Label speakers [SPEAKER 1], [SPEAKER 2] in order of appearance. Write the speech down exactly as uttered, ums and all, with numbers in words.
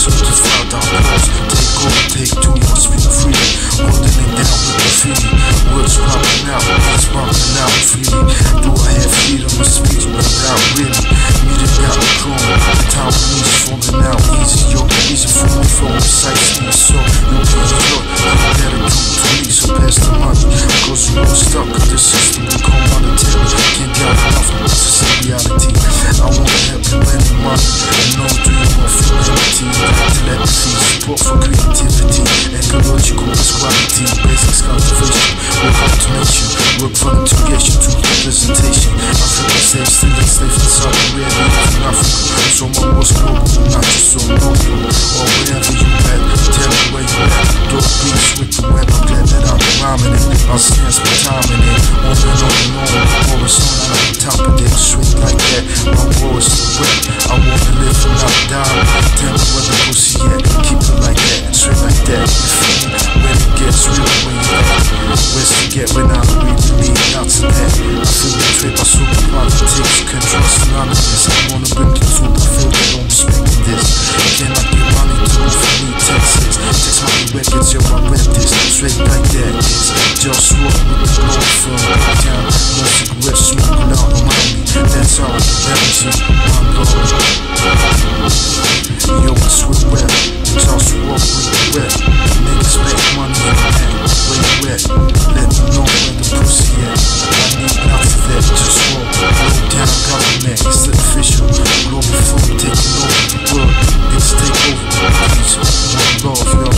[SPEAKER 1] certified outlaws. Take over, take two, must be free. Holding it down with the feeling. Words popping out, words popping out freely. Do I have freedom of speech? But not really. Meeting got me growing. The time when he's falling out easy, yo. Easy for me, for me, sightseeing. So, you can look, you gotta do to me. So pass the money, cause you won't stuck in the system. We call monetary. Can't get enough of this is reality. I wanna help you any money. And no dream of humanity. Telepathy, support for creativity. Ecological is quality. Basics cultivation. Work automation. Work volunteeration to representation. Africa safe, still enslaved in South Arabia in Africa. So my war's global, not just so local. Or wherever you at, tell me where you at. Dope beats with the web, I'm glad that I'm rhyming it. I'll stand for timing it. On and on and on, the war is on and I'm on top of it. Straight like that, my war is so wet. I wanna live and not die. Tell me where the pussy at, keep it like that. Straight like that, you feel me? When it gets real, when you at. Where's to get when I really need out to that. I feel betrayed by super politics. Can't trust none of this. I wanna bring the truth, I feel they don't respect this. Can I get money to move for me, Texas? Text money records, yo, I read this. Straight like that, it's JustWar with the GLOBALFIRM down. No cigarette smoking out around me. That's how I damage you, my lord. Yo, it's with wet. JustWar with the wet. Niggas make money in that. Where you at? Let me know where the pussy at. I need lots of that. JustWar, low down government. It's the official. GLOBALFIRM taking over the world. It's takeover. Peace. One love, yo.